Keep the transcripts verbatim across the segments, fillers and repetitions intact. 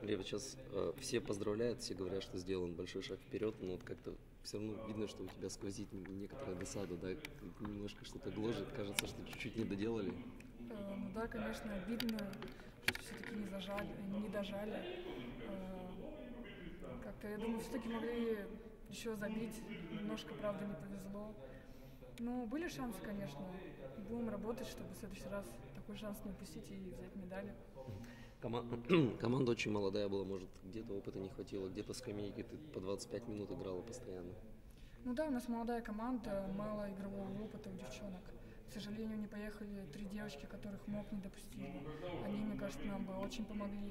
Глеб, сейчас э, все поздравляют, все говорят, что сделан большой шаг вперед, но вот как-то все равно видно, что у тебя сквозит некоторая досада, да, немножко что-то гложет, кажется, что чуть-чуть не доделали. Э, Ну да, конечно, обидно, что все-таки не зажали, не дожали. Э, Как-то, я думаю, все-таки могли еще забить. Немножко, правда, не повезло. Но были шансы, конечно. Будем работать, чтобы в следующий раз такой шанс не упустить и взять медали. Кома- Команда очень молодая была, может, где-то опыта не хватило, где-то скамейки ты по двадцать пять минут играла постоянно. Ну да, у нас молодая команда, мало игрового опыта у девчонок. К сожалению, не поехали три девочки, которых МОК не допустили. Они, мне кажется, нам бы очень помогли.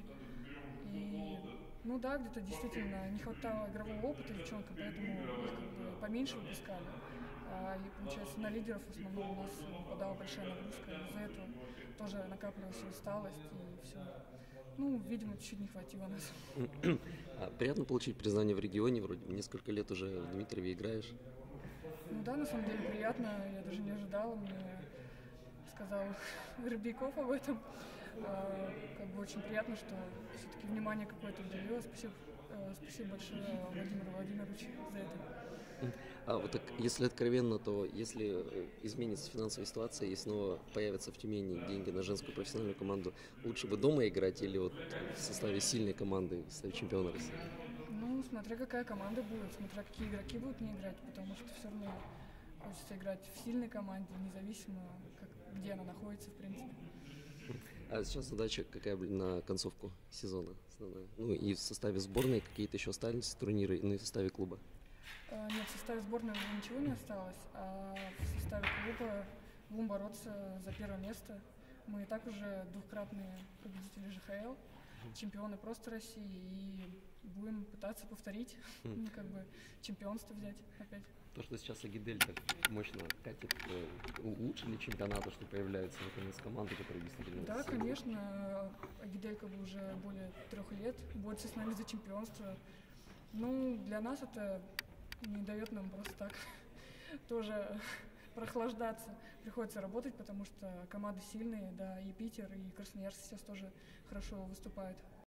И, ну да, где-то действительно не хватало игрового опыта девчонкам, поэтому их как бы поменьше выпускали. А, и, получается, на лидеров в основном у нас выпадала большая нагрузка. Из-за этого тоже накапливалась усталость и все. Ну, видимо, чуть-чуть не хватило нас. А приятно получить признание в регионе, вроде несколько лет уже в Дмитрове играешь. Ну да, на самом деле приятно, я даже не ожидала, мне сказал Рыбаков об этом. А, как бы очень приятно, что все-таки внимание какое-то уделилось. Спасибо, э, спасибо большое Владимиру Владимировичу за это. А вот так, если откровенно, то если э, изменится финансовая ситуация и снова появятся в Тюмени деньги на женскую профессиональную команду, лучше бы дома играть или вот в составе сильной команды, в составе чемпиона России? Ну, смотря какая команда будет, смотря какие игроки будут не играть, потому что все равно хочется играть в сильной команде, независимо, как, где она находится, в принципе. А сейчас задача какая блин, на концовку сезона основная? Ну и в составе сборной какие-то еще остались турниры, ну и в составе клуба. Э, Нет, в составе сборной уже ничего не осталось, а в составе клуба будем бороться за первое место. Мы и так уже двукратные победители ЖХЛ, чемпионы просто России, и будем пытаться повторить, ну, как бы чемпионство взять опять. То, что сейчас Агидель так мощно катит, э, улучшили чемпионата, что появляются наконец команды, которые действительно Да, сильные. конечно, Агидель как бы уже более трех лет борется с нами за чемпионство. Ну, для нас это не дает нам просто так тоже прохлаждаться. Приходится работать, потому что команды сильные, да, и Питер, и Красноярск сейчас тоже хорошо выступают.